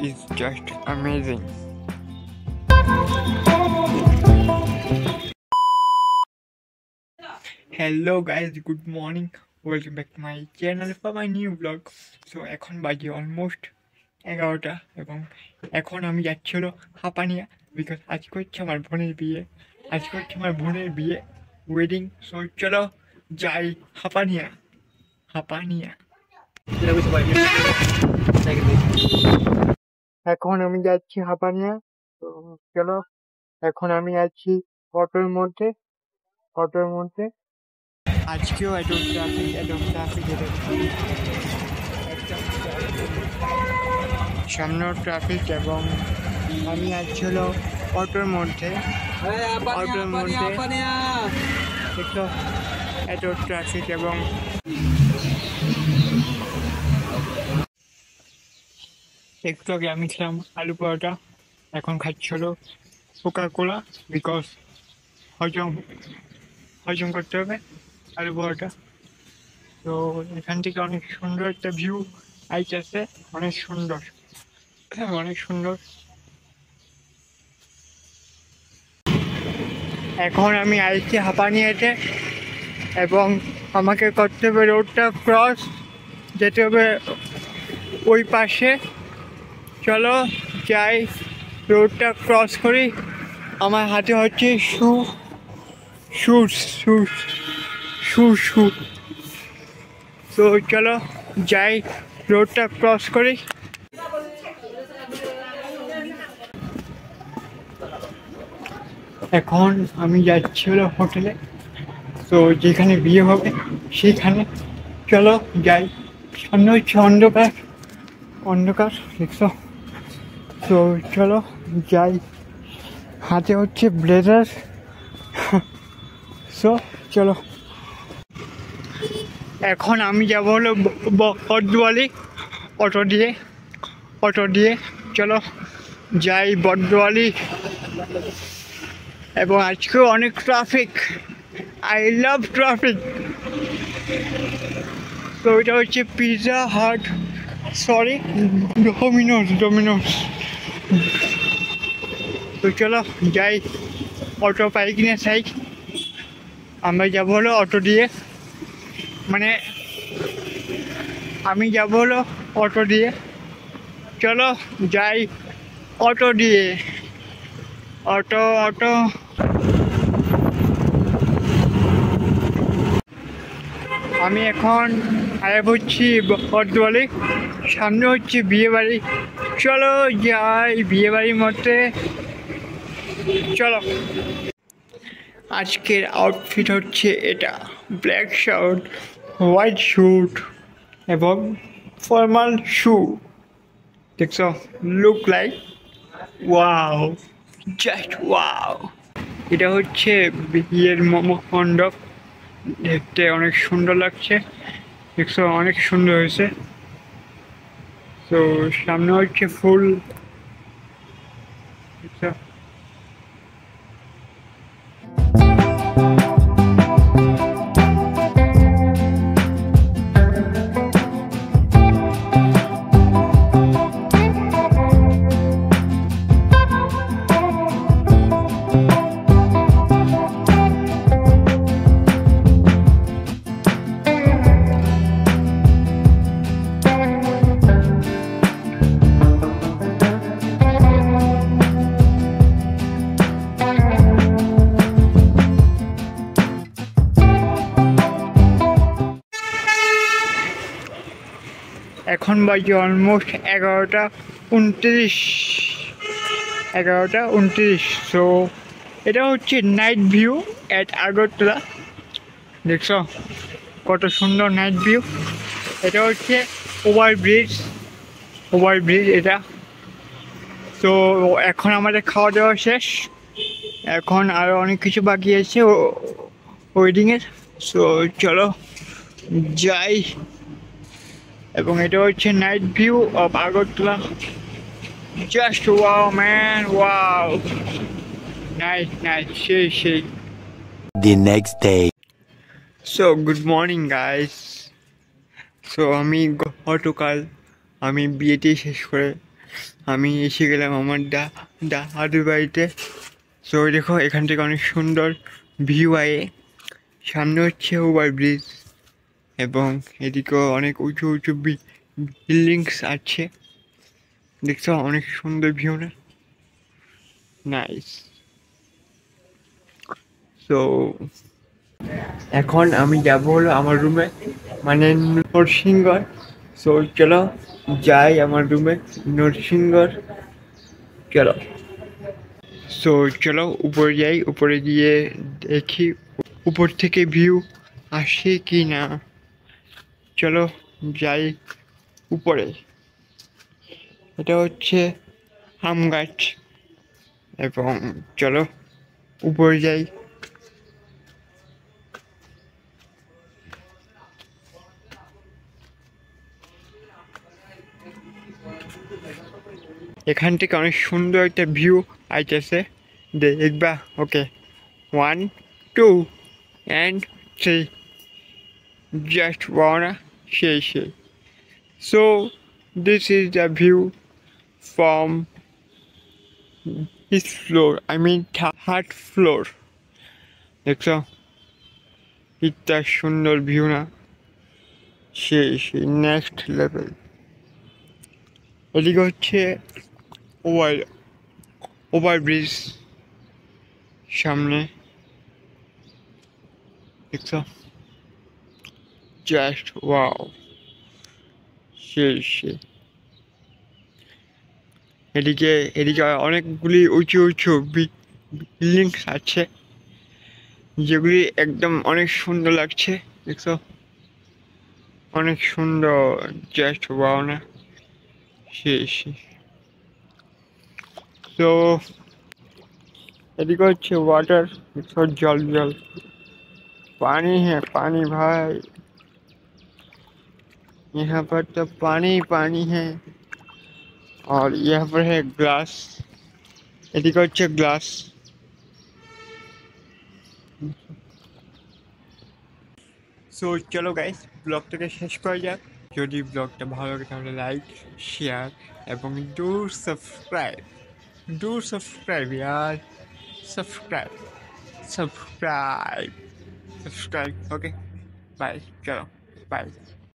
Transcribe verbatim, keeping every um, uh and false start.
is just amazing. Hello guys, good morning. Welcome back to my channel for my new vlog. So এখন বাজে almost এগারোটা এবং এখন আমি যাচ্ছি হলো হাঁপানিয়া, বিকজ আজকে হচ্ছে আমার বোনের বিয়ে। আজকে হচ্ছে আমার বোনের বিয়ে ওয়েডিং। সো চলো যাই হাঁপানিয়া হাঁপানিয়া এখন আমি যাচ্ছি হাঁপানিয়া। তো চলো, এখন আমি আছি অটোর মধ্যে অটোর মধ্যে আজকেও এত ট্রাফিক এত ট্রাফিক এত সামনেও ট্রাফিক এবং আমি আছি হলো অটোর মধ্যে অটোর মধ্যে দেখো এত ট্রাফিক এবং একটু আগে আমি খেলাম আলু পরোটা, এখন খাচ্ছি হলো কোকা কোলা, বিকজ হজম হজম করতে হবে আলু পরোটা। তো এখান থেকে অনেক সুন্দর একটা ভিউ আইতেছে, অনেক সুন্দর অনেক সুন্দর। এখন আমি আইছি হাঁপানিয়াতে এবং আমাকে করতে হবে রোডটা ক্রস, যেতে হবে ওই পাশে। চলো যাই, রোডটা ক্রস করি। আমার হাতে হচ্ছে শু শু শু শু শু তো চলো যাই, রোডটা ক্রস করি। এখন আমি যাচ্ছি হলো হোটেলে, তো যেখানে বিয়ে হবে সেইখানে। চলো যাই, সামনে হচ্ছে অন্ধকার অন্ধকার দেখছো। তো চলো যাই, হাতে হচ্ছে ব্লেজার। সো চলো, এখন আমি যাবো হলো বটদোয়ালি অটো দিয়ে অটো দিয়ে চলো যাই বটদোয়ালি। এবং আজকেও অনেক ট্রাফিক, আই লাভ ট্রাফিক। তো এটা হচ্ছে Pizza Hut, sorry Domino's Domino's তো চলো যাই, অটো পাই কিনা চাই। আমরা যাবো হলো অটো দিয়ে, মানে আমি যাবো হলো অটো দিয়ে। চলো যাই অটো দিয়ে, অটো অটো আমি এখন আয়া হচ্ছি বটদোয়ালি, সামনে হচ্ছে বিয়ে বাড়ি। চলো যাই বিয়ে বাড়ির মধ্যে, চলো। আজকের আউটফিট হচ্ছে এটা, ব্ল্যাক শার্ট, হোয়াইট স্যুট এবং ফর্মাল শু। দেখছো, look like wow, just wow. এটা হচ্ছে বিয়ের মণ্ডপ, দেখতে অনেক সুন্দর লাগছে। দেখছো অনেক সুন্দর হয়েছে। তো সামনে হচ্ছে ফুল, দেখছো। এখন বাজে অলমোস্ট এগারোটা উনত্রিশ এগারোটা উনত্রিশ সো এটা হচ্ছে নাইট ভিউ অ্যাট আগরতলা। দেখছো কত সুন্দর নাইট ভিউ। এটা হচ্ছে ওভার ব্রিজ ওভার ব্রিজ এটা। তো এখন আমাদের খাওয়া দাওয়া শেষ, এখন আরও অনেক কিছু বাকি আছে ওয়েডিংয়ের। সো চলো যাই, এবং এটা হচ্ছে night view of Agartala. Just wow man, wow, nice nice, সেই সেই। The next day. So good morning guys. So আমি গতকাল আমি বিয়েটি শেষ করে আমি এসে গেলাম আমার দা দাদুর বাড়িতে। সো দেখো এখান থেকে অনেক সুন্দর ভিউ আয়ে। সামনে হচ্ছে ওভার ব্রিজ এবং এদিকেও অনেক উঁচু উঁচু বিল্ডিংস আছে। দেখছো অনেক সুন্দর ভিউ না? নাইস। সো এখন আমি যাবো হলো আমার রুমে, মানে নরসিংগড়। সো চলো যাই আমার রুমে নরসিংগড়, চলো। সো চলো উপরে যাই, উপরে গিয়ে দেখি উপর থেকে ভিউ আসে কি না। চলো যাই উপরে। এটা হচ্ছে আম গাছ এবং চলো উপরে যাই। এখান থেকে অনেক সুন্দর একটা ভিউ আইতেছে, দেখবা? Okay, one two and three, just wanna, সেই সেই। So this is the view from his floor, I mean third floor. দেখছো ইটা সুন্দর ভিউ না? সেই সেই নেক্সট লেভেল। এদিকে হচ্ছে ওভার ওভার ব্রিজ সামনে, দেখছো? জাস্ট ওয়াও, সেই সেই। এদিকে এদিকে অনেকগুলি উঁচু উঁচু বিল্ডিংস আছে যেগুলি একদম অনেক সুন্দর লাগছে, দেখছো? অনেক সুন্দর, জাস্ট ওয়াও না? সেই সেই। তো এদিকে হচ্ছে वाटर, जल जल पानी है, पानी भाई, यहाँ पर तो पानी पानी है। और यहाँ पर है ग्लास, এদিকে হচ্ছে গ্লাস। সো চলো গাইস ব্লগটাকে শেষ করা যাক। যদি ব্লগটা ভালো লাগে তাহলে লাইক, শেয়ার এবং ডু সাবস্ক্রাইব, ডু সাবস্ক্রাইব यार, subscribe subscribe subscribe. Okay bye, चलो बाय।